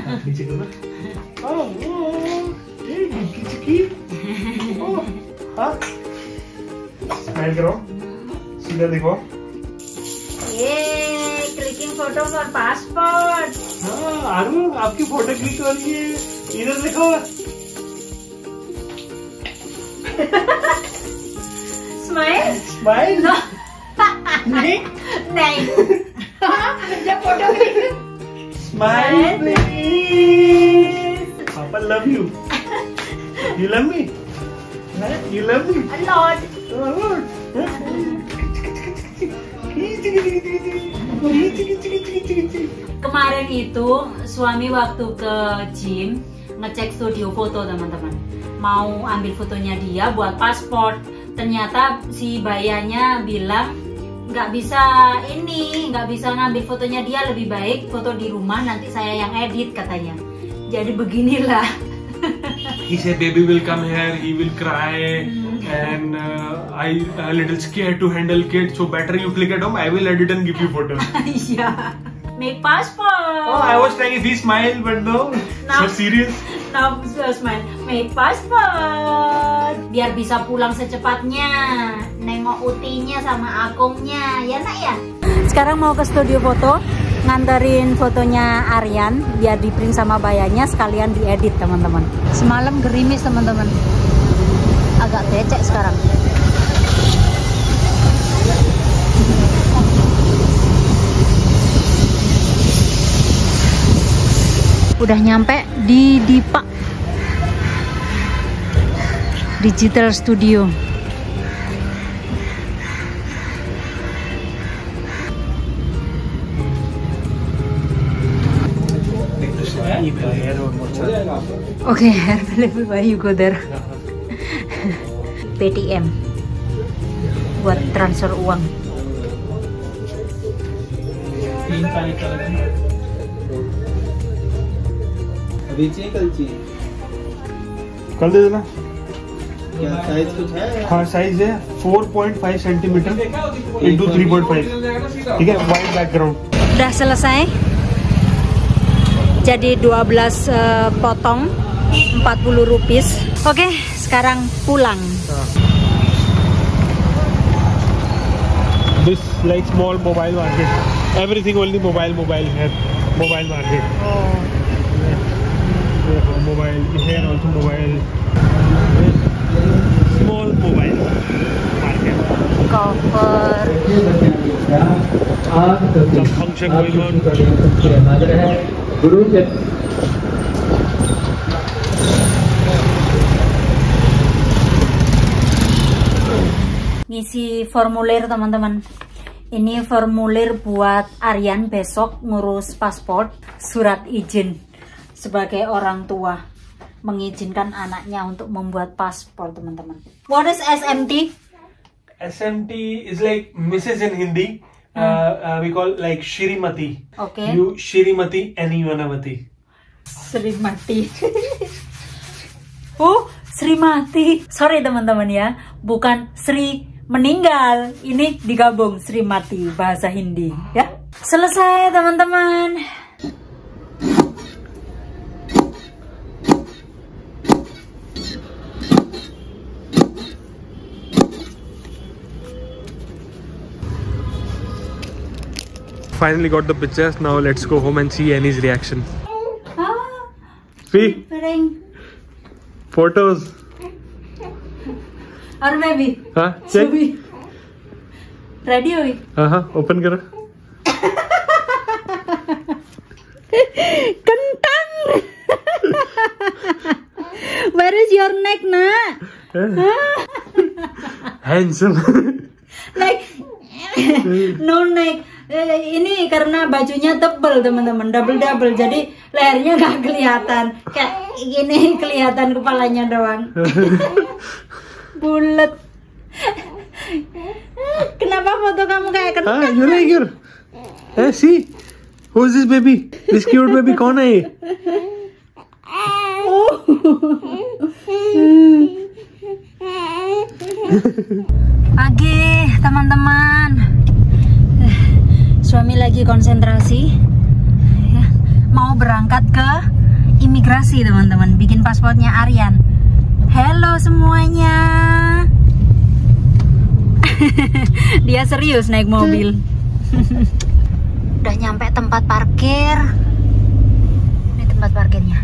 नीचे करना। चिकी हाँ स्माइल करो, सीधा देखो। ये क्लिकिंग फोटो फॉर पासपोर्ट। हाँ आरू आपकी फोटो क्लिक हो रही है, इधर देखो। स्माइल स्माइल नो नहीं नहीं जब फोटो क्लिक स्माइल प्लीज। पापा love you, you love me, you love me a lot. Kemarin itu suami waktu ke gym ngecek studio foto teman-teman, mau ambil fotonya dia buat paspor. Ternyata si bayanya bilang nggak bisa ngambil fotonya dia, lebih baik foto di rumah, nanti saya yang edit katanya. Jadi beginilah. He said baby will come here, he will cry, and I a little scared to handle kids, so better you click at home, I will edit and give you photo. Iya. Make passport. Oh, I was trying if he smile, but no. No. So serious. Nah, smile. Make passport. Biar bisa pulang secepatnya. Nengok utinya sama akungnya. Ya nak ya? Sekarang mau ke studio foto. Nganterin fotonya Aryan. Biar di print sama bayanya. Sekalian diedit teman-teman. Semalam gerimis teman-teman. Agak becek sekarang. Udah nyampe di Dipa Digital Studio. Okay, why you go there? PTM buat transfer uang. अभी चाहिए कल चाहिए? कल दे देना। क्या साइज कुछ है? हाँ साइज है 4.5 सेंटीमीटर इंटू 3.5, ठीक है, white background. Udah selesai. Jadi 12 potong 40 rupiah. Oke, sekarang pulang. This like small mobile market. Everything only mobile here. Mobile market. Oh. Mobile here also mobile. Small mobile market. Cover. Some function going on. Ngisi formulir teman-teman. Ini formulir buat Aryan besok ngurus paspor, surat izin sebagai orang tua mengizinkan anaknya untuk membuat paspor teman-teman. What is SMT? SMT is like Mrs. in Hindi. We call like Shrimati. Okay. You Shrimati and Ivanavati. Srimati. Srimati. Sorry teman-teman ya, bukan Sri meninggal. Ini digabung Srimati bahasa Hindi ya. Selesai teman-teman. Finally got the pictures. Now let's go home and see Annie's reaction. See? Photos. और मैं भी. हाँ check. Ready हुई. हाँ open करो. Kentang. Where is your neck, nak? Handsome. Like no neck. Ini karena bajunya tebel teman-teman, double jadi lehernya nggak kelihatan, kayak gini kelihatan kepalanya doang. Bulat. Kenapa foto kamu kayak kentang? You like her? See, who's this baby? This cute baby कौन है ये? Pagi teman-teman. Suami lagi konsentrasi ya, mau berangkat ke imigrasi teman-teman, bikin paspornya Aryan. Halo semuanya. Dia serius naik mobil. Udah nyampe tempat parkir. Ini tempat parkirnya.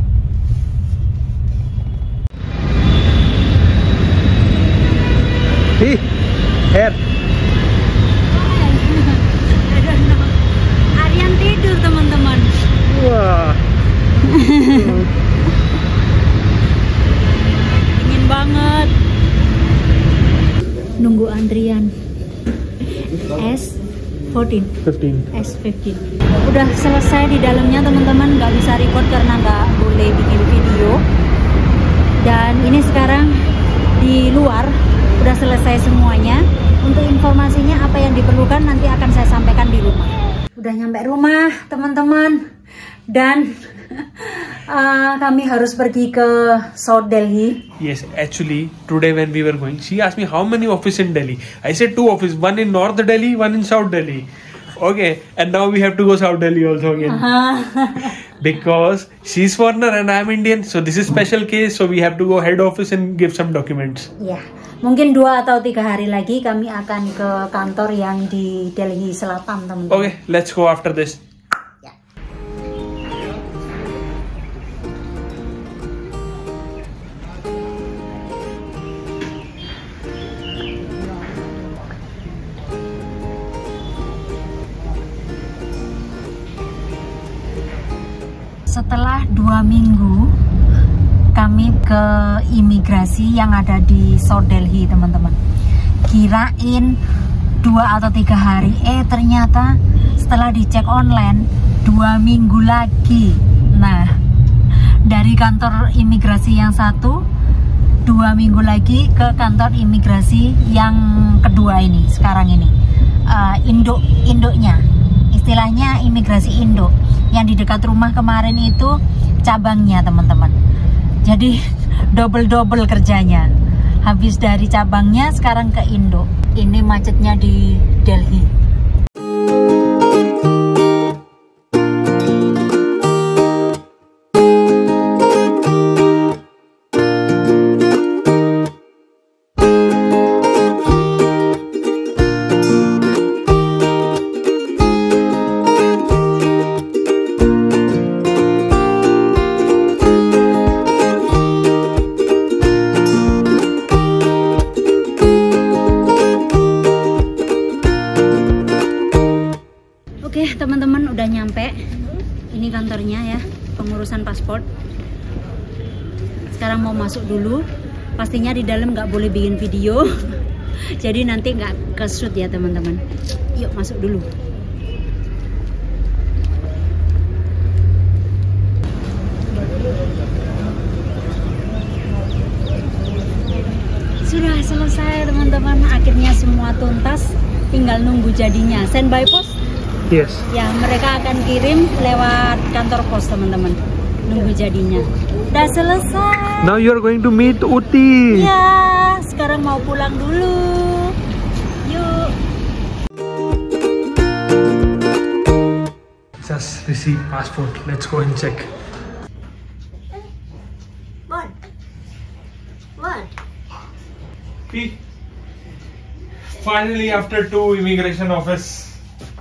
Hair. Aryan tidur teman-teman. Wah. Dingin banget. Nunggu antrian. S14. S15. Udah selesai di dalamnya teman-teman, nggak bisa record karena nggak boleh bikin video. Dan ini sekarang di luar udah selesai semuanya. Untuk informasinya apa yang diperlukan nanti akan saya sampaikan di rumah. Udah nyampe rumah teman-teman, dan kami harus pergi ke South Delhi. Yes, actually today when we were going, she asked me how many offices in Delhi. I said 2 offices, one in North Delhi, one in South Delhi. Okay, and now we have to go South Delhi also again. Because she's foreigner and I'm Indian, so this is special case, so we have to go head office and give some documents. Ya, mungkin 2 atau 3 hari lagi kami akan ke kantor yang di Delhi Selatan, teman-teman. Okay, let's go after this. Ya. Setelah 2 minggu kami ke imigrasi yang ada di South Delhi teman-teman. Kirain 2 atau 3 hari, ternyata setelah dicek online 2 minggu lagi. Nah, dari kantor imigrasi yang satu 2 minggu lagi ke kantor imigrasi yang kedua ini, sekarang ini. Induknya, istilahnya imigrasi induk. Yang di dekat rumah kemarin itu cabangnya teman-teman. Jadi double kerjanya. Habis dari cabangnya sekarang ke induk. Ini macetnya di Delhi. Oke teman-teman, udah nyampe. Ini kantornya ya, pengurusan paspor. Sekarang mau masuk dulu. Pastinya di dalam nggak boleh bikin video. Jadi nanti nggak ke-shoot ya teman-teman. Yuk masuk dulu. Sudah selesai teman-teman. Akhirnya semua tuntas. Tinggal nunggu jadinya. Send by post. Yes. Ya, mereka akan kirim lewat kantor pos teman-teman. Nunggu jadinya. Udah selesai. Now you are going to meet Uti. Ya, sekarang mau pulang dulu. Yuk. Just receive passport. Let's go and check. What? Finally, after 2 immigration office.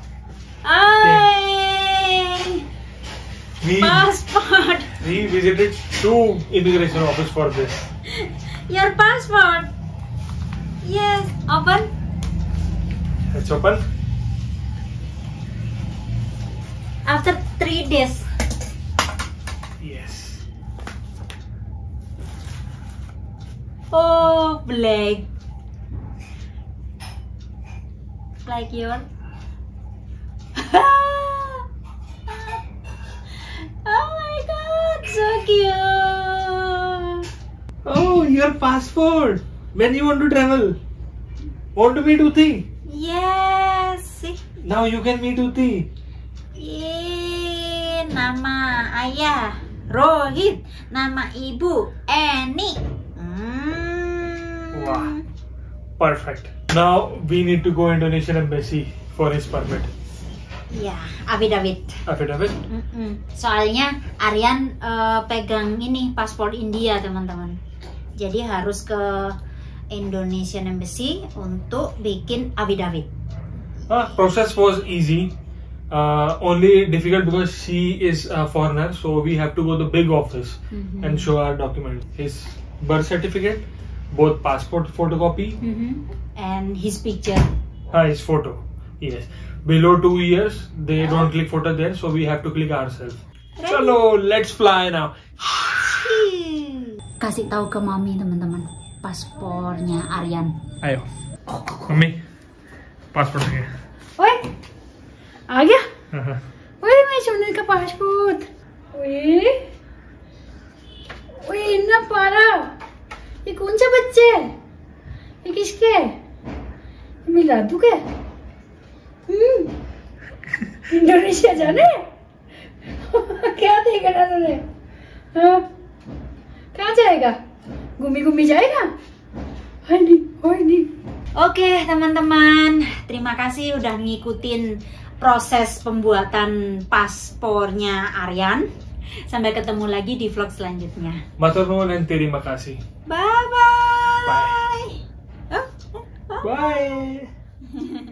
Passport. We visited 2 immigration office for this. Your passport. Yes. Open. Let's open. After 3 days. Yes. Oh, black. Like your. Oh my god, so cute. Oh, your passport. When you want to travel? Want to meet Uti? Yes. See? Now you can meet Uti. Nama ayah Rohit, nama ibu Eni. Wow. Perfect. Now we need to go Indonesian embassy for his permit. Iya, affidavit. Affidavit? Soalnya Aryan pegang ini paspor India teman-teman. Jadi harus ke Indonesian Embassy untuk bikin affidavit. Process was easy. Only difficult because she is a foreigner, so we have to go to the big office and show our document. His birth certificate, both passport photocopy, And his picture. his photo. Yes. Below 2 years, they don't click photo there, so we have to click ourselves. Chalo, let's fly now. Kasih tahu ke mami teman-teman, paspornya Aryan. Ayo, mami, passport है. ओए आ गया ओए मैं सोने का पासपोर्ट ओए ओए इतना प्यारा ये कौन सा बच्चे है ये किसके है ये मिला तू क्या इंडोनेशिया जाने क्या देगा ना तूने हाँ कहाँ जाएगा घूमी घूमी जाएगा Oke teman-teman, terima kasih udah ngikutin proses pembuatan paspornya Aryan. Sampai ketemu lagi di vlog selanjutnya. Matur nuwun dan terima kasih. Bye bye. Bye. Bye.